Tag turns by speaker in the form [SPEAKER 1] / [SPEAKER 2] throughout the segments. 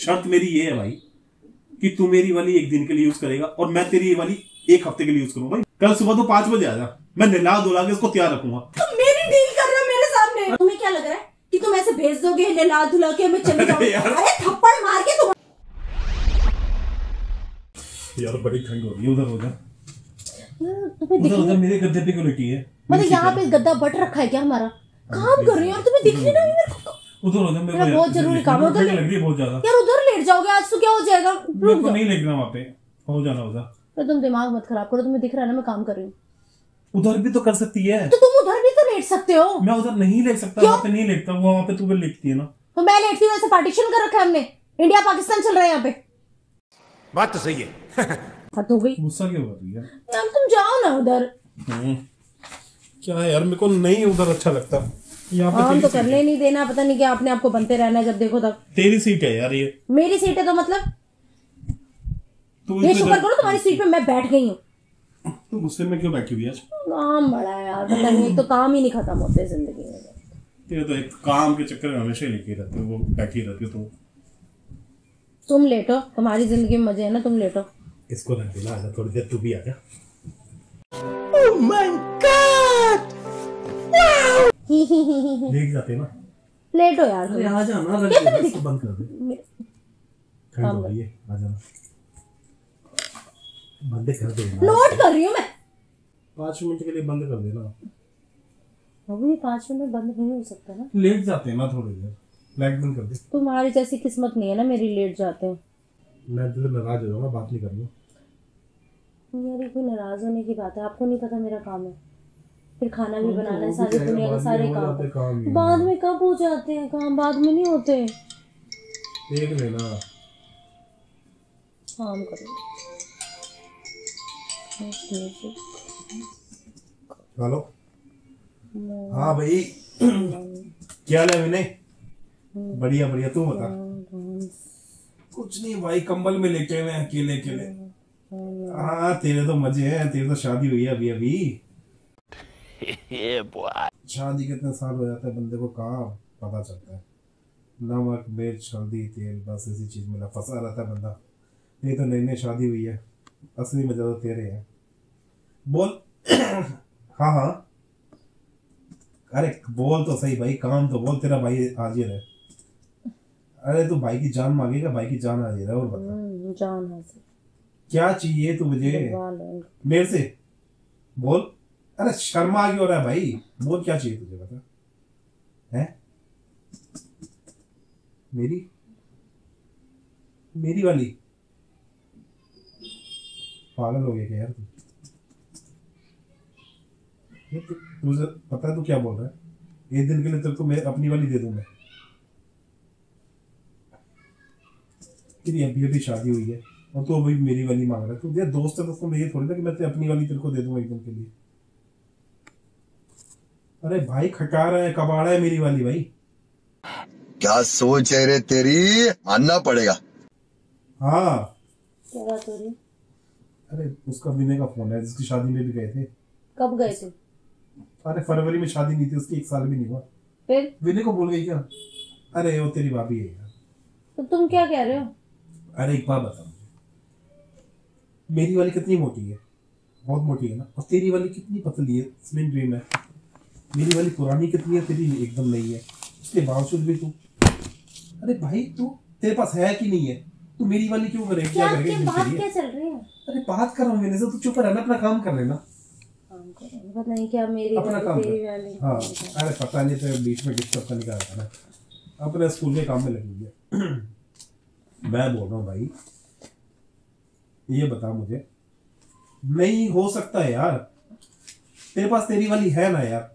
[SPEAKER 1] शर्त मेरी ये है भाई कि तू मेरी वाली 1 दिन के लिए यूज करेगा और मैं तेरी वाली 1 हफ्ते के लिए यूज करूंगा भाई। कल सुबह तो 5 बजे आ जा, मैं नहला धुला के इसको तैयार रखूंगा।
[SPEAKER 2] तुम मेरी डील कर रहे हो मेरे सामने। तुम्हें क्या लग रहा है कि तुम ऐसे भेज दोगे नहला धुला के मैं चली जाऊंगी? अरे थप्पड़ मार के तुम।
[SPEAKER 1] यार बड़ी ठंड हो रही है, उधर हो जा।
[SPEAKER 2] उधर
[SPEAKER 1] मेरे गद्दे पे क्यों लेटी है?
[SPEAKER 2] मतलब यहाँ पे गद्दा बट रखा है क्या हमारा? काम कर रही हो और तुम्हें दिख नहीं रहा है मेरे को?
[SPEAKER 1] उधर हो जा,
[SPEAKER 2] मेरा बहुत जरूरी काम है। उधर
[SPEAKER 1] लग रही है बहुत ज्यादा।
[SPEAKER 2] यार उधर लेट जाओगे आज तो क्या हो जाएगा?
[SPEAKER 1] मेरे को नहीं लेटना वहाँ पे, हो जाना उधर।
[SPEAKER 2] तो तुम दिमाग मत खराब करो, तुम्हें दिख रहा है ना मैं काम कर रही हूँ।
[SPEAKER 1] उधर भी तो कर सकती है।
[SPEAKER 2] तो तुम उधर भी तो लेट सकते हो।
[SPEAKER 1] मैं उधर नहीं लेट सकता, वहाँ पे नहीं लेटता, वहाँ पे तू भी लेटती है ना।
[SPEAKER 2] तो मैं लेटती हूँ, ऐसे पार्टीशन कर रखा है हमने। इंडिया पाकिस्तान चल रहा है यहाँ पे।
[SPEAKER 3] बात तो सही है।
[SPEAKER 2] हद हो गई।
[SPEAKER 1] गुस्सा क्यों कर रही है
[SPEAKER 2] यार तुम जाओ ना उधर।
[SPEAKER 1] क्या है यार, मेरे को नहीं उधर अच्छा लगता। यहाँ पे
[SPEAKER 2] हम तो करने नहीं देना, पता नहीं क्या अपने आप को बनते रहना है जब देखो तब।
[SPEAKER 1] तेरी सीट है यार ये।
[SPEAKER 2] मेरी सीट है तो मतलब ये शुक्र करो तुम्हारी सीट पे मैं बैठ गई हूँ।
[SPEAKER 1] तो गुस्से में क्यों बैठी हुई है?
[SPEAKER 2] काम बड़ा है यार, पता नहीं, एक तो काम ही नहीं खत्म होते जिंदगी में।
[SPEAKER 1] तेरे तो एक काम के चक्कर में हमेशा ही लेके रहते हो, वो बैठी रहती हो।
[SPEAKER 2] तुम लेटो, तुम्हारी जिंदगी में मजे है ना, तुम लेटो।
[SPEAKER 1] इसको रख देना, आजा थोड़ी देर तू भी आजा।
[SPEAKER 3] Oh my God!
[SPEAKER 1] लेट जाते ना।
[SPEAKER 2] लेटो यार।
[SPEAKER 1] अरे आ जाना, रख देना, इसको बंद कर दे। ठंड हो रही है, आ जाना। बंद कर दे।
[SPEAKER 2] नोट कर रही हूँ मैं।
[SPEAKER 1] 5 मिनट के लिए बंद कर देना।
[SPEAKER 2] अभी 5 मिनट बंद नहीं हो सकता ना।
[SPEAKER 1] लेट जाते हैं ना थोड़ी देर, लाइट बंद कर दे।
[SPEAKER 2] तुम्हारी जैसी किस्मत नहीं है ना मेरी, लेट जाते हैं।
[SPEAKER 1] मैं तुझे नाराज हो जाऊंगा, बात नहीं करनी।
[SPEAKER 2] मेरी कोई नाराज होने की बात है? आपको नहीं पता मेरा काम है, फिर खाना भी बनाना है, सारी दुनिया के सारे काम बाद में कब हो जाते हैं? काम बाद में नहीं होते।
[SPEAKER 1] देख लेना,
[SPEAKER 2] काम करो।
[SPEAKER 1] हेलो, हाँ भाई, क्या हाल है विनय? बढ़िया बढ़िया, तू बता। कुछ नहीं भाई, कंबल में लेटे हुए हैं अकेले अकेले। हाँ तेरे तो मजे हैं, तेरी तो शादी हुई है अभी अभी। शादी कितने साल हो जाते हैं बंदे को कहाँ पता चलता है। नमक मिर्च हल्दी तेल, बस ऐसी चीज मिला फंसा रहता है बंदा। ये तो नई नई शादी हुई है, असली मजा तो तेरे है। बोल। हाँ हाँ, अरे बोल तो सही भाई, काम तो बोल, तेरा भाई हाजिर है। अरे तू भाई की जान मांगेगा, भाई की जान हाजिर है। और बता
[SPEAKER 2] जान हाजिर, क्या
[SPEAKER 1] चाहिए तू मुझे मेरे से? बोल। अरे शर्मा क्यों हो रहा है भाई, बोल क्या चाहिए तुझे, बता। है मेरी वाली? पागल हो गया क्या यार तू? तुझे पता है तू क्या बोल रहा है? 1 दिन के लिए तेरे को मैं अपनी वाली दे दूं मैं? तेरी अभी अभी शादी हुई है और तू अभी मेरी वाली मांग रहा है। तू यार दोस्त है तो उसको ये थोड़ी ना कि मैं अपनी वाली तेरे को दे दूंगा 1 दिन के लिए। अरे भाई खटा रहा है, कबाड़ा है मेरी वाली भाई।
[SPEAKER 4] क्या सोच है रे तेरी, मानना पड़ेगा।
[SPEAKER 2] हाँ क्या बात हो रही है?
[SPEAKER 1] अरे उसका विनय का फोन है, जिसकी शादी में भी गए थे।
[SPEAKER 2] कब गए थे?
[SPEAKER 1] अरे फरवरी में शादी नहीं थी उसकी, 1 साल भी नहीं हुआ।
[SPEAKER 2] फिर
[SPEAKER 1] विनय को बोल गई क्या? अरे वो तेरी भाभी है यार।
[SPEAKER 2] तो तुम क्या कह रहे हो?
[SPEAKER 1] अरे एक बात बता, मेरी वाली कितनी मोटी है? बहुत मोटी है ना। और तेरी वाली कितनी पतली है, स्लिम ड्रीम है। मेरी वाली पुरानी कितनी है, तेरी एकदम नहीं है। उसके बावजूद भी तू, अरे भाई तू, तेरे पास है कि नहीं है? तू मेरी वाली क्यों करे? क्या करेगा?
[SPEAKER 2] बात क्या चल रही है?
[SPEAKER 1] अरे बात कर रहा हूँ मैंने से, तू चुप रहना, अपना काम कर लेना।
[SPEAKER 2] पता नहीं क्या मेरी
[SPEAKER 1] अपना काम
[SPEAKER 2] तेरी वाली।
[SPEAKER 1] हाँ अरे पता नहीं, तो बीच में डिस्टर्ब करने का था ना, अपने स्कूल के काम में लगी है। मैं बोल रहा हूँ भाई, ये बता मुझे, नहीं हो सकता है यार, तेरे पास तेरी वाली है ना यार?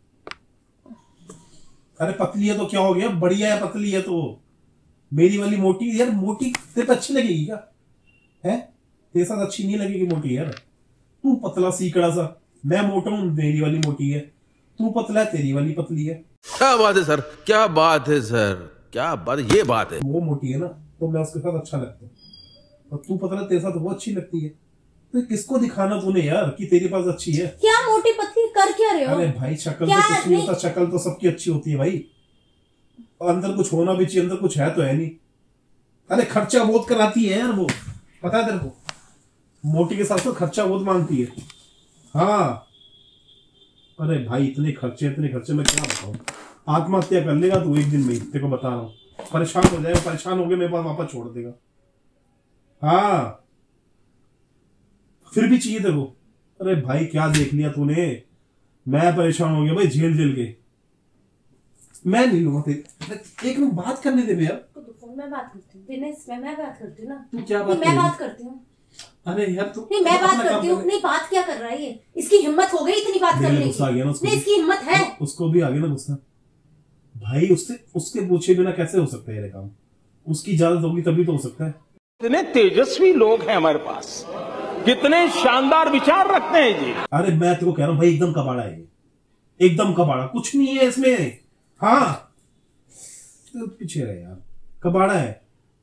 [SPEAKER 1] अरे पतली है तो क्या हो गया, बढ़िया है पतली है तो। मेरी वाली मोटी यार, मोटी तेरे पे अच्छी लगेगी क्या? है तेरे साथ अच्छी नहीं लगेगी मोटी यार। तू पतला सीकड़ा सा, मैं मोटा हूं, मेरी वाली मोटी है। तू पतला है, तेरी वाली पतली है।
[SPEAKER 3] क्या बात है सर, क्या बात है सर, क्या बात, ये बात है।
[SPEAKER 1] वो मोटी है ना तो मैं उसके साथ अच्छा लगता हूँ, और तू पतला तेरे साथ वो अच्छी लगती है। तो किसको दिखाना तूने यार कि तेरे पास अच्छी है?
[SPEAKER 2] क्या मोटी पतली कर क्या रहे हो?
[SPEAKER 1] अरे भाई शक्ल तो कुछ नहीं होता, शक्ल तो सबकी अच्छी होती है भाई। और अंदर कुछ होना भी चाहिए, अंदर कुछ है तो है नहीं। अरे खर्चा बहुत कराती है यार वो, पता है तेरे को, मोटी के साथ तो खर्चा बहुत मांगती है। हाँ अरे भाई इतने खर्चे मैं क्या बताऊं। आत्महत्या कर लेगा तू एक दिन में, तेरे को बता रहा हूँ। परेशान हो जाएगा, परेशान हो गया मेरे पास वापस छोड़ देगा। हाँ फिर भी चाहिए तेरे को। अरे भाई क्या देख लिया तूने, मैं परेशान हो गया भाई झेल के। मैं नहीं लूंगा तेरे, एक मिनट बात करने दे भैया।
[SPEAKER 2] मैं बात करती हूँ, मैं बात करती हूँ ना।
[SPEAKER 1] तू क्या बात
[SPEAKER 2] मैं बात करती हूँ।
[SPEAKER 1] अरे यार तू
[SPEAKER 2] नहीं मैं बात करती हूँ। नहीं बात क्या कर रहा है ये, इसकी हिम्मत हो गई इतनी बात करने की।
[SPEAKER 1] गुस्सा आ गया ना उसको।
[SPEAKER 2] नहीं इसकी हिम्मत है।
[SPEAKER 1] उसको भी आ गया ना गुस्सा भाई। उसके पूछे बिना कैसे हो सकता है ये काम, उसकी इजाजत होगी तभी तो हो सकता है।
[SPEAKER 3] कितने तेजस्वी लोग हैं हमारे पास, कितने शानदार विचार रखते हैं जी।
[SPEAKER 1] अरे मैं तेरे को कह रहा हूँ भाई एकदम कबाड़ा है ये, एकदम कबाड़ा, कुछ नहीं है इसमें। हाँ तो पीछे रहे यार, कबाड़ा है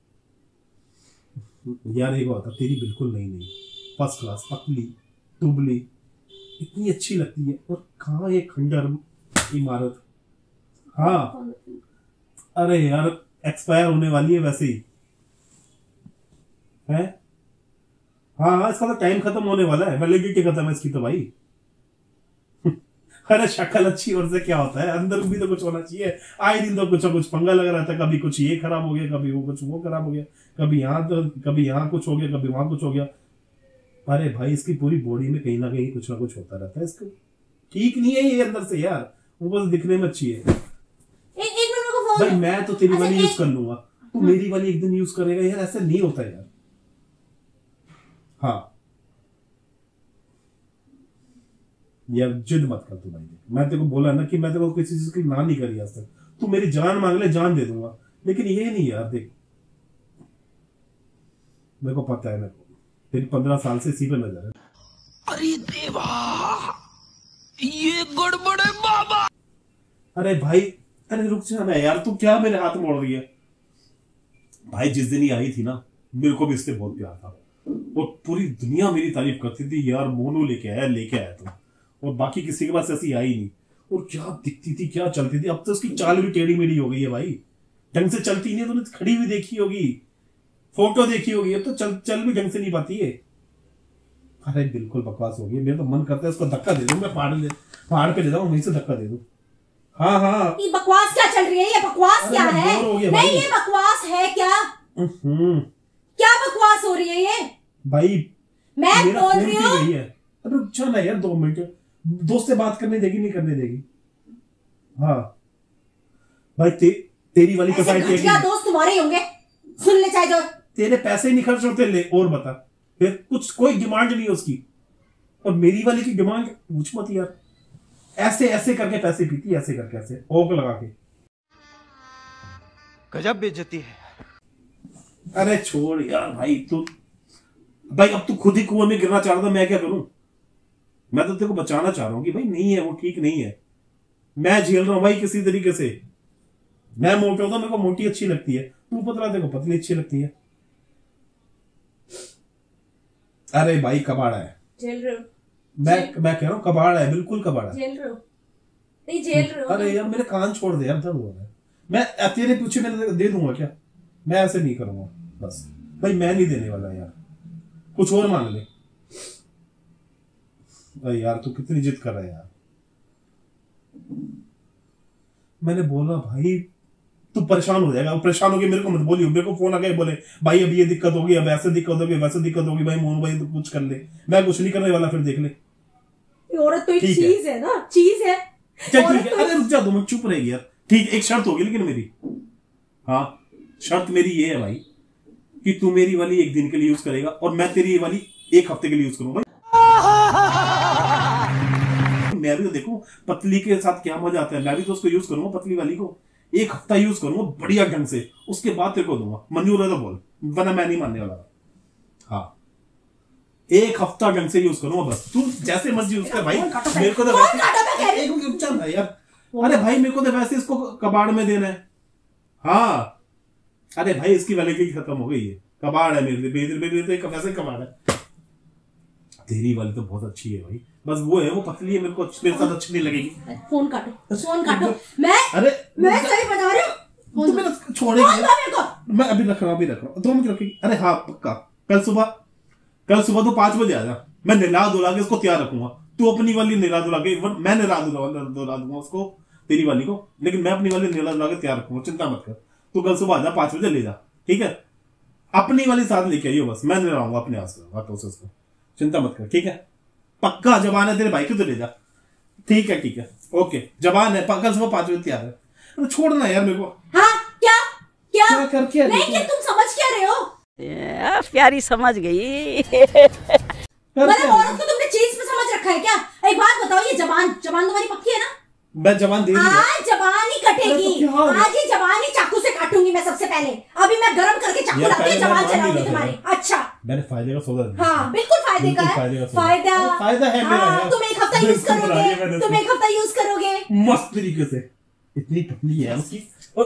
[SPEAKER 1] यार। एक बात तेरी बिल्कुल नहीं फर्स्ट क्लास, पतली दुबली, इतनी अच्छी लगती है, और कहाँ ये खंडर इमारत। हाँ अरे यार एक्सपायर होने वाली है वैसे ही है। हाँ इसका तो टाइम खत्म होने वाला है, वैलिडिटी खत्म है इसकी तो भाई। अरे शक्ल अच्छी और से क्या होता है, अंदर भी तो कुछ होना चाहिए। आए दिन तो कुछ पंगा लग रहा था, कभी कुछ ये खराब हो गया, कभी वो खराब हो गया, कभी यहाँ कुछ हो गया, कभी वहां कुछ हो गया। अरे भाई इसकी पूरी बॉडी में कहीं ना कहीं कुछ ना कुछ होता रहता है। इसको ठीक नहीं है ये अंदर से यार, वो बस दिखने में अच्छी है।
[SPEAKER 2] एक मिनट को फोन।
[SPEAKER 1] भाई मैं तो तेरी वाली यूज कर लूंगा, तू मेरी वाली एक दिन यूज करेगा यार, ऐसा नहीं होता यार। हाँ यार जिद मत कर तू भाई, मैं तेरे को बोला ना कि मैं तेरे को किसी चीज की ना नहीं करी आज तक। तू मेरी जान मांग ले, जान दे दूंगा, लेकिन ये नहीं यार। देख मेरे को पता है, मेरे को तेरी 15 साल से इसी पे नजर है।
[SPEAKER 3] अरे देवा ये गड़बड़ है बाबा।
[SPEAKER 1] अरे भाई अरे रुक जा ना यार, तू क्या मेरे हाथ मोड़ रही है भाई। जिस दिन ही आई थी ना, मेरे को भी इससे बहुत प्यार था, और पूरी दुनिया मेरी तारीफ करती थी यार, मोनू लेके आया तुम, और बाकी किसी के पास ऐसी आई नहीं। और क्या दिखती थी, क्या चलती थी। अब तो उसकी चाल भी टेढ़ी मेढ़ी हो गई है भाई, ढंग से चलती नहीं है। तूने खड़ी हुई देखी होगी, फोटो देखी होगी, अब तो चल भी ढंग से नहीं पाती है। अरे बिल्कुल बकवास हो गई। मेरा तो मन करता है उसको धक्का दे दूं, मैं पहाड़ पे ले जाऊं, वहीं से धक्का दे दूं। हाँ
[SPEAKER 2] ये बकवास क्या चल रही है, ये बकवास क्या है? नहीं ये बकवास है क्या? क्या बकवास हो रही है ये भाई? मैं बोल रही हूँ।
[SPEAKER 1] अब रुक जा ना यार 2 मिनट, दोस्त से बात करने देगी नहीं करने देगी? हाँ भाई तेरी वाली सोसाइटी है क्या?
[SPEAKER 2] दोस्त तुम्हारे होंगे, सुन ले चाहे जो।
[SPEAKER 1] तेरे पैसे नहीं खर्च होते ले, और बता फिर कुछ कोई डिमांड नहीं है उसकी, और मेरी वाली की डिमांड पूछ मत यार। ऐसे करके पैसे पीती, ऐसे करके, ऐसे ओक लगा के।
[SPEAKER 3] गजब बेइज्जती है।
[SPEAKER 1] अरे छोड़ यार भाई, तू भाई अब तू खुद ही कुएं में गिरना चाह रहा था, मैं क्या करूं? मैं तो तेरे को बचाना चाह रहा हूं कि भाई नहीं है वो, ठीक नहीं है। मैं झेल रहा हूं भाई किसी तरीके से। मैं मोटा होता, मेरे को मोटी अच्छी लगती है, तू पतला, तेरे को पतली अच्छी लगती है। अरे भाई कबाड़ा है।
[SPEAKER 2] झेल रहे हो?
[SPEAKER 1] मैं कह रहा हूँ कबाड़ा है, बिल्कुल कबाड़ा।
[SPEAKER 2] झेल रहे हो? नहीं झेल रहे हो?
[SPEAKER 1] अरे यार मेरे कान छोड़ दे यार, दर्द हो रहा है। मैं तेरे पीछे मैं दे दूंगा क्या? मैं ऐसे नहीं करूंगा बस भाई, मैं नहीं देने वाला यार, कुछ और मांग ले। भाई यार तू कितनी जिद कर रहा है यार। मैंने बोला भाई तू परेशान हो जाएगा, परेशान हो गया मेरे को मत बोलियो। मेरे को फोन आ गया, बोले भाई अब ये दिक्कत होगी, अब ऐसे दिक्कत होगी, वैसे दिक्कत होगी। भाई मोनू भाई तो कुछ कर ले। मैं कुछ नहीं करने वाला, फिर देख ले।
[SPEAKER 2] औरत तो एक चीज है ना, चीज है।
[SPEAKER 1] क्या ठीक है? अरे रुक जा 2 मिनट, चुप रहेगी यार। ठीक, एक शर्त होगी लेकिन मेरी। हाँ शर्त मेरी ये है भाई कि तू मेरी वाली एक दिन के लिए यूज करेगा, और मैं तेरी वाली 1 हफ्ते के लिए यूज करूंगा। मैं भी तो देखूं पतली के साथ क्या मजा आता है। मैं भी तो उसको यूज करूंगा, पतली वाली को 1 हफ्ता यूज करूंगा बढ़िया ढंग से, उसके बाद तेरे को दूंगा। मंजूर है तो बोल, वरना मैं नहीं मानने वाला। हाँ 1 हफ्ता ढंग से यूज करूंगा बस, तू जैसे मर्जी यूज कर भाई। मेरे को तो वैसे यार, अरे भाई मेरे को तो वैसे इसको कबाड़ में देना है। हाँ अरे भाई इसकी वैलिडिटी खत्म हो गई है, कबाड़ है मेरे तो वैसे कबाड़ है। तेरी वाली तो बहुत अच्छी है भाई, बस वो है वो पतली है, मेरे साथ अच्छी नहीं लगेगी।
[SPEAKER 2] फोन काटो, फोन काटो। मैं
[SPEAKER 1] अरे
[SPEAKER 2] सही बता रही हूँ।
[SPEAKER 1] तू मेरा छोड़ेगी? मैं अभी रख रहा हूँ 2 मिनट रखेगी। अरे हाँ पक्का, कल सुबह तो 5 बजे आ जा। मैं निला धुला के उसको तैयार रखूंगा। तू अपनी वाली निला धुला के, मैं निला धुला दूंगा उसको, तेरी वाली को, लेकिन मैं अपनी वाली निला धुला के तैयार रखूंगा, चिंता मत कर। तू कल सुबह आ जा, 5 बजे ले जा, ठीक है? अपनी वाली साथ लेके आइयो बस, मैं निलाऊंगा अपने हाथों से उसको, चिंता मत कर, ठीक है? पक्का जबान है तेरे भाई की, तो ले जा, ठीक है, ओके जबान है, कल सुबह 5 बजे तैयार है। छोड़ना यार मेरे को।
[SPEAKER 2] हाँ क्या
[SPEAKER 1] करके
[SPEAKER 2] नहीं, क्या तुम समझ क्या रहे हो?
[SPEAKER 5] प्यारी समझ गई।
[SPEAKER 2] मतलब औरत को तुमने चीज में समझ रखा है क्या? एक बात बताओ, ये जबान तुम्हारी पक्की है ना?
[SPEAKER 1] मैं जबान दे दूंगा।
[SPEAKER 2] आज जबान ही कटेगी, आज ही जबान ही चाकू से काटूंगी मैं सबसे पहले। अभी मैं गरम करके चाकू लाती हूँ, जबान चलाऊंगी तुम्हारी। अच्छा
[SPEAKER 1] मैंने फायदे का सौदा दिया।
[SPEAKER 2] हाँ बिल्कुल फायदे का है, फायदा
[SPEAKER 1] है मेरा।
[SPEAKER 2] तुम 1 हफ्ता यूज करोगे,
[SPEAKER 1] मस्त तरीके से। इतनी पतली है उसकी।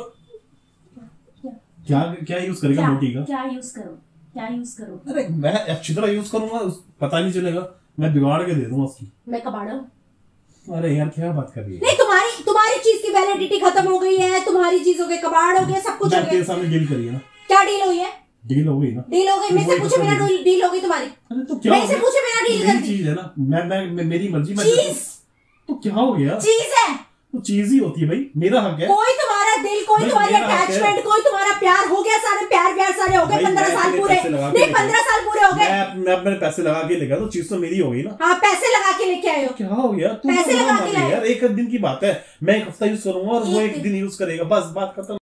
[SPEAKER 1] क्या यूज करेगा मोटी का?
[SPEAKER 2] क्या यूज करो?
[SPEAKER 1] अरे मैं अच्छी तरह यूज करूंगा, पता नहीं चलेगा, मैं बिगाड़ के दे दूंगा उसकी।
[SPEAKER 2] मैं कबाड़ा?
[SPEAKER 1] अरे यार क्या बात कर रही है?
[SPEAKER 2] नहीं, तुम्हारी चीज की वैलिडिटी खत्म हो गई है, तुम्हारी चीजों के कबाड़ हो गए, सब कुछ हो गया।
[SPEAKER 1] तेरे सामने डील करी है ना?
[SPEAKER 2] क्या डील हुई है?
[SPEAKER 1] डील हो गई ना?
[SPEAKER 2] डील हो गई, मेरे से पूछे बिना डील हो गई तुम्हारी? मेरे से पूछे बिना डील कर दी?
[SPEAKER 1] चीज है ना, मैं मेरी मर्जी में।
[SPEAKER 2] चीज
[SPEAKER 1] तो क्या हो गया?
[SPEAKER 2] चीज है
[SPEAKER 1] तो चीज ही होती है भाई, मेरा हक है।
[SPEAKER 2] कोई तुम्हारा दिल, कोई तुम्हारी अटैचमेंट, कोई तुम्हारा प्यार हो गया, सारे प्यार सारे हो गए। 15 साल पूरे नहीं, 15 साल पूरे हो गए।
[SPEAKER 1] मैं अपने पैसे लगा के लेगा, तो चीज तो मेरी हो गई ना।
[SPEAKER 2] हाँ पैसे लगा के लेके आए हो।
[SPEAKER 1] क्या हो गया?
[SPEAKER 2] पैसे लगा के लाए
[SPEAKER 1] यार, 1 दिन की बात है, मैं 1 हफ्ता यूज करूंगा और वो 1 दिन यूज करेगा, बस बात खत्म।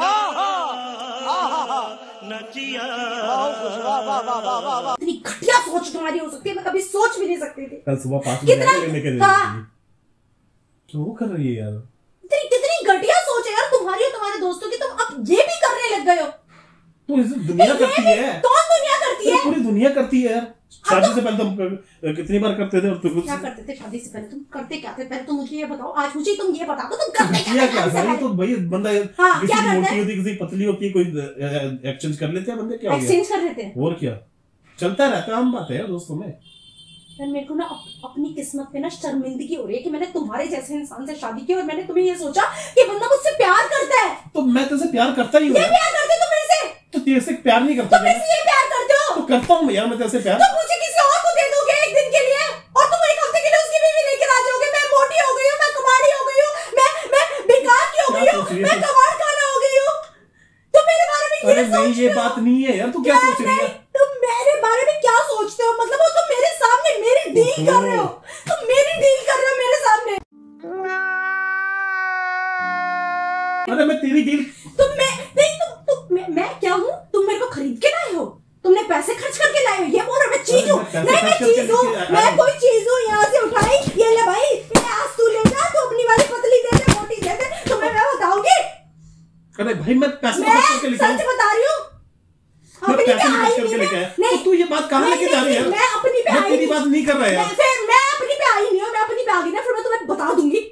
[SPEAKER 2] इतनी घटिया सोच तुम्हारी हो सकती है, मैं कभी सोच भी नहीं सकती थी।
[SPEAKER 1] कल सुबह 5 बजे लेने के लिए क्यों कर रही है यार?
[SPEAKER 2] कितनी घटिया सोच है यार तुम्हारी और तुम्हारे दोस्तों की। तुम अब ये भी करने लग गए हो।
[SPEAKER 1] तो दुनिया करती है।
[SPEAKER 2] कौन दुनिया करती है?
[SPEAKER 1] पूरी दुनिया करती है यार। शादी से पहले तुम कितनी बार करते थे? और तुम
[SPEAKER 2] क्या करते थे शादी से पहले? तुम करते क्या थे? पहले तुम मुझे ये बताओ, आज मुझे तुम ये बता दो, तुम करते क्या
[SPEAKER 1] था? तो भाई बंदा किसी मोटी होती, किसी पतली होती, कोई एक्सचेंज कर लेते हैं बंदे। क्या
[SPEAKER 2] एक्सचेंज कर लेते हैं?
[SPEAKER 1] और क्या, चलता रहता है, आम बात है दोस्तों में।
[SPEAKER 2] यार मेरे को ना अपनी किस्मत पे ना शर्मिंदगी हो रही है कि मैंने तुम्हारे जैसे इंसान से शादी की और मैंने तुम्हें ये सोचा कि बंदा मुझसे प्यार करता है।
[SPEAKER 1] तो मैं तुझसे प्यार करता ही हूँ।
[SPEAKER 2] ये प्यार करते तुम मेरे से?
[SPEAKER 1] तो तेरे से प्यार नहीं करता?
[SPEAKER 2] तुम मेरे से ये प्यार करते हो?
[SPEAKER 1] तो करता हूँ यार मैं तेरे से प्यार।
[SPEAKER 2] तुम मुझे किसी और को दे दोगे 1 दिन के लिए और तुम 1 हफ्ते के लिए उसकी बीवी लेकर आ जाओगे। मैं मोटी हो गई हूँ, मैं कबाड़ी हो गई हूँ, मैं बेकार की हो गई हूँ, मैं कबाड़ खाना हो गई हूँ। तुम मेरे बारे में
[SPEAKER 1] अरे नहीं, ये बात नहीं है यार, तू क्या सोच रही है?
[SPEAKER 2] तुम मेरे बारे में क्या सोचते हो? मतलब वो तुम मेरे सामने मेरी डील कर रहे हो, तुम मेरी डील कर रहे हो मेरे सामने।
[SPEAKER 1] अरे मैं तेरी डील
[SPEAKER 2] मैं क्या हूँ? तुम मेरे को खरीद के लाए हो, तुमने पैसे खर्च करके लाए हो। ये बोल रहे मैं चीज हूँ? नहीं मैं चीज हूँ, मैं कोई चीज हूँ। यहाँ से उठाई, ये ले भाई, आज तू ले जा, तू अपनी वाली पतली दे दे, मोटी दे दे, तुम्हें मैं बताऊंगी।
[SPEAKER 1] अरे भाई मैं पैसे खर्च करके लेके
[SPEAKER 2] सच बता रही हूँ,
[SPEAKER 1] अपनी पे आई नहीं। तो तू ये बात कहाँ लेके जा रही है?
[SPEAKER 2] मैं अपनी पे आई,
[SPEAKER 1] तेरी बात नहीं कर रहा है यार।
[SPEAKER 2] मैं अपनी पे आई नहीं हूँ, मैं अपनी पे आ गई ना, फिर मैं तुम्हें बता दूंगी।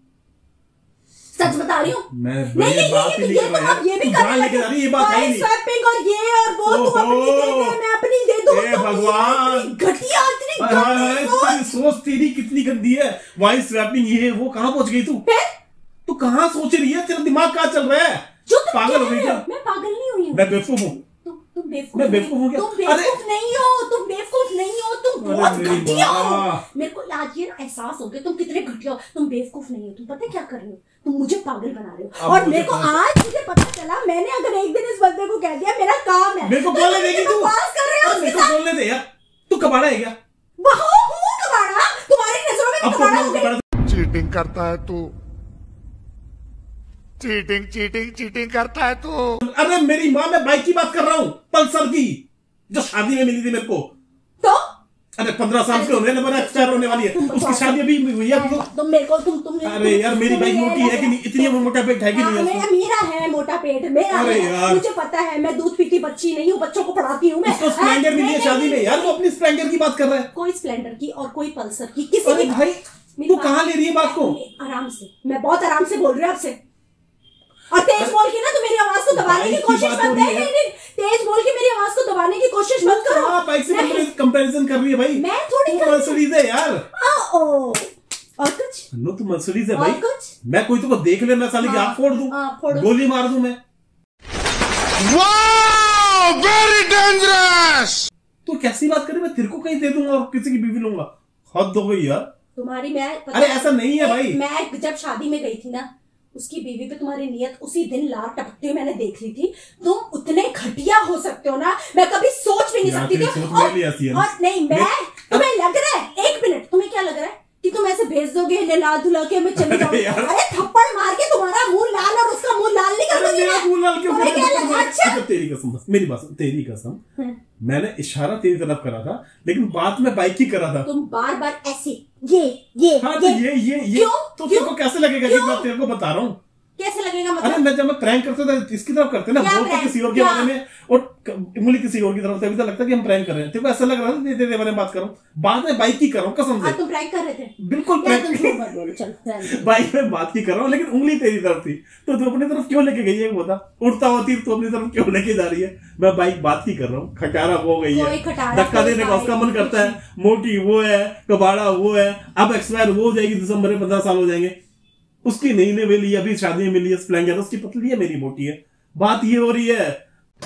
[SPEAKER 2] सच बता रही हूँ।
[SPEAKER 1] नहीं बात ही नहीं कर रहा है।
[SPEAKER 2] ये भी कर
[SPEAKER 1] लेके जा रही है, ये बात है नहीं।
[SPEAKER 2] स्वैपिंग और ये और वो तुम अपनी दे दे, मैं अपनी दे दूँ।
[SPEAKER 1] हे भगवान,
[SPEAKER 2] घटिया, इतनी गंदी
[SPEAKER 1] सोच तेरी कितनी गंदी है। वाई स्वैपिंग, ये वो कहाँ पहुंच गई तू? तू कहाँ सोच रही है? तेरा दिमाग कहाँ चल रहा है? पागल हो गई क्या?
[SPEAKER 2] मैं पागल नहीं हुई हूँ,
[SPEAKER 1] मैं बेवकूफ हूँ।
[SPEAKER 2] तुम बेवकूफ
[SPEAKER 1] हूँ क्या?
[SPEAKER 2] तुम बेवकूफ नहीं हो, तुम बेवकूफ नहीं हो, तुम बहुत घटिया हो। मेरे को आज ये ना एहसास हो गया तुम कितने घटिया हो। तुम बेवकूफ नहीं हो, तुम पता क्या कर रहे हो? तुम मुझे पागल बना रहे हो। और मेरे को आज मुझे पता चला, मैंने अगर 1 दिन इस बंदे को कह दिया मेरा काम है,
[SPEAKER 1] मेरे को बोलने देगी तू?
[SPEAKER 2] पास कर रहे हो,
[SPEAKER 1] मेरे को बोलने दे यार। तू कबाड़ा है क्या?
[SPEAKER 2] हूँ कबाड़ा, तुम्हारी नजरों में कबाड़ा।
[SPEAKER 4] चीटिंग करता है तू, चीटिंग करता है तू।
[SPEAKER 1] अरे मेरी माँ, मैं बाइक की बात कर रहा हूँ, पल्सर की, जो शादी में मिली थी मेरे को।
[SPEAKER 2] तो
[SPEAKER 1] अरे 15 साल के होने वाला, एक्सपायर होने वाली है, उसकी शादी अभी हुई है।
[SPEAKER 2] तुम मेरे को तुम
[SPEAKER 1] अरे यार मेरी बाइक मोटी है कि नहीं? इतनी मोटा पेट है कि नहीं?
[SPEAKER 2] मेरा है मोटा पेट, मेरा है, मुझे पता है। मैं दूध पीती बच्ची नहीं हूँ, बच्चों को पढ़ाती हूँ मैं।
[SPEAKER 1] स्प्लेंडर मिली है शादी में यार, वो अपनी स्प्लेंडर की बात कर रहा है।
[SPEAKER 2] कोई स्प्लेंडर की और कोई पल्सर की, किसी की।
[SPEAKER 1] भाई तू कहाँ ले रही है बात को?
[SPEAKER 2] आराम से, मैं बहुत आराम से बोल रही हूँ आपसे। और तेज बोल के ना तो मेरी आवाज को दबाने की कोशिश मत करो। नहीं, तेज बोल के मेरी आवाज को दबाने की कोशिश मत करो।
[SPEAKER 1] बाइक से कंपैरिजन कर रही है भाई।
[SPEAKER 2] मैं थोड़ी
[SPEAKER 1] मर्सिडीज है यार।
[SPEAKER 2] और कुछ?
[SPEAKER 1] नो, तू मर्सिडीज है भाई।
[SPEAKER 2] और कुछ?
[SPEAKER 1] मैं कोई तुमको देख ले, मैं साले की आंख फोड़ दूं,
[SPEAKER 2] फोड़ो।
[SPEAKER 1] गोली मार दूं मैं।
[SPEAKER 4] Very dangerous.
[SPEAKER 1] तू कैसी बात करे, मैं तेरे को कहीं दे दूंगा और किसी की बीवी लूंगा? हद हो गई यार
[SPEAKER 2] तुम्हारी। मैं
[SPEAKER 1] अरे ऐसा नहीं है भाई।
[SPEAKER 2] मैं जब शादी में गई थी ना, उसकी बीवी पे तुम्हारी नियत उसी दिन लार टपकते हुए मैंने देख ली थी। तुम उतने घटिया हो सकते हो ना, मैं कभी सोच भी नहीं सकती थी। और नहीं, मैं तुम्हें लग रहा है, एक मिनट, तुम्हें क्या लग रहा है कि तुम ऐसे भेज दोगे लाल धुला के मैं चली जाऊंगी? अरे थप्पड़ मार के तुम्हारा मुंह लाल और उसका मुंह लाल नहीं कर दूंगी मैं।
[SPEAKER 1] मुंह लाल क्यों कर दूंगा?
[SPEAKER 2] अच्छा
[SPEAKER 1] तेरी कसम, मेरी बात, तेरी कसम, मैंने इशारा तेरी तरफ करा था, लेकिन बात में बाइक की करा था।
[SPEAKER 2] तुम बार बार ऐसे ये
[SPEAKER 1] हाँ, तो ये तो तेरे को कैसे लगेगा कि मैं तेरे को बता रहा हूँ?
[SPEAKER 2] कैसे लगेगा
[SPEAKER 1] अरे
[SPEAKER 2] मतलब?
[SPEAKER 1] मैं जब मैं प्रैंक करता था इसकी तरफ करते ना, बोलते किसी और के बारे में और उंगली किसी और की तरफ, तभी तो लगता कि हम प्रैंक कर रहे हैं। तेरे को ऐसा लग रहा था तेरे बारे में बात कर रहा हूँ, बाद में बाइक की कर रहा हूँ कसम से।
[SPEAKER 2] तुम प्रैंक कर रहे थे?
[SPEAKER 1] बिल्कुल बाइक में बात की कर रहा हूँ, लेकिन उंगली तेरी तरफ थी, तो तू अपनी तरफ क्यों लेके गई है? बता, उड़ता हुआ तीर तू अपनी तरफ क्यों लेके जा रही है? मैं बाइक बात की कर रहा हूँ, खटारा हो गई है, धक्का देने का उसका मन करता है, मोटी वो है, कबाड़ा वो है, अब एक्सपायर वो हो जाएगी दिसंबर में, 15 साल हो जाएंगे। उसकी नई ने मिली, अभी शादी में मिली है स्प्लेंडर, उसकी पतली है, मेरी मोटी है। बात ये हो रही है।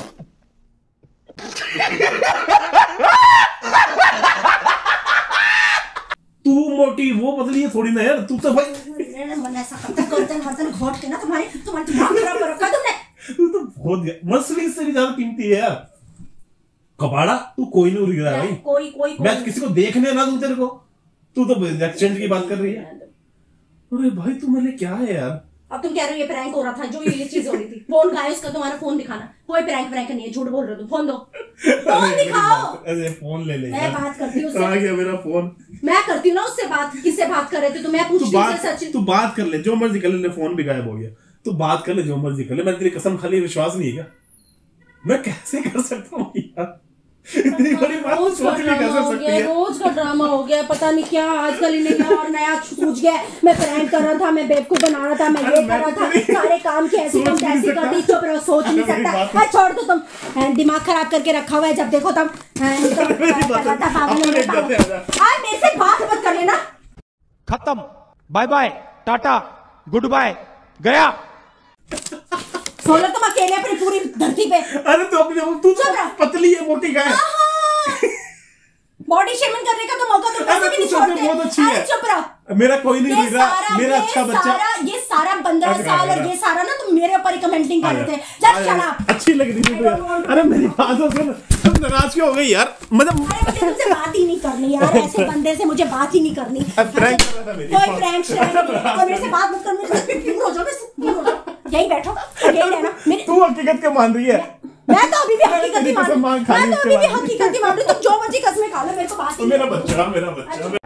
[SPEAKER 1] तू मोटी वो पतली है थोड़ी ना यार, तू तो भाई
[SPEAKER 2] मन ऐसा करता है, गर्दन घोट के ना तुम्हारे दिमाग खराब कर रखा तुमने।
[SPEAKER 1] तू तो बहुत मछली से भी ज्यादा कीमती है यार। कबाड़ा तू कोई नहीं उड़ रहा है भाई,
[SPEAKER 2] कोई
[SPEAKER 1] मैं किसी को देखने ना दूं तेरे को, तू तो एक्सचेंज की बात कर रही है। अरे भाई तुम्हारे क्या है यार?
[SPEAKER 2] अब तुम कह रहे हो ये प्रैंक हो रहा था, जो ये चीज हो रही थी। फोन कहाँ है उसका? तुम्हारा फोन दिखाना। कोई प्रैंक नहीं है, झूठ बोल रहे हो तुम। फोन दो, फोन दिखाओ।
[SPEAKER 1] अरे फोन ले ले,
[SPEAKER 2] मैं बात करती हूँ
[SPEAKER 1] कहाँ गया मेरा फोन?
[SPEAKER 2] मैं करती हूँ ना उससे बात। किससे बात कर रहे थे? तो मैं पूछती हूँ सचिन।
[SPEAKER 1] तू बात कर ले, जो मर्जी कर ले, फोन भी गायब हो गया। तू बात कर ले, जो मर्जी कर ले, मैं तेरी कसम खाली विश्वास नहीं है क्या? मैं कैसे कर सकता हूँ यार? इतनी बड़ी बात सोच नहीं कैसे सकती है?
[SPEAKER 2] रोज का ड्रामा हो गया, पता नहीं क्या आजकल इन्हें और नया सूझ गया। मैं प्रैंक कर रहा था, मैं बेवकूफ बना रहा था, मैं ये कर रहा था, सारे काम की ऐसी तुम तैसी कर दी। चुप रहो, सोच नहीं सकता। छोड़ दो तुम, दिमाग खराब करके रखा हुआ है, जब देखो तब मेरे से बात मत कर लेना।
[SPEAKER 6] खत्म, bye bye, tata, goodbye, गया।
[SPEAKER 2] सोलह तुम अकेले अपनी पूरी धरती पे।
[SPEAKER 1] अरे तो अपने तू पतली है, मोटी का है,
[SPEAKER 2] बॉडी शेमिंग करने का तो मौका तुम वैसे भी नहीं छोड़ते।
[SPEAKER 1] बहुत अच्छी है।
[SPEAKER 2] चुप रहो,
[SPEAKER 1] मेरा कोई नहीं दिख रहा, मेरा अच्छा बच्चा।
[SPEAKER 2] ये सारा 15 साल और ये सारा ना तुम मेरे ऊपर ही कमेंटिंग कर रहे थे। जब चला
[SPEAKER 1] अच्छी लग रही थी तो। अरे मेरी बात सुन, तुम नाराज क्यों हो गई यार? मतलब
[SPEAKER 2] मुझे तुमसे बात ही नहीं करनी यार, ऐसे बंदे से मुझे बात ही नहीं करनी।
[SPEAKER 1] प्रैंक कर रहा था मेरी।
[SPEAKER 2] कोई प्रैंक और मेरे से बात मत कर, मेरे से दूर हो जाओ, दूर हो जाओ, यहीं बैठो, यहीं रहना।
[SPEAKER 1] तू हकीकत के मान रही है?
[SPEAKER 2] मैं तो अभी भी हकीकत ही मान रही हूँ। तुम जो मर्जी कसमें खा लो, मेरे को बात ही
[SPEAKER 1] मेरा बच्चा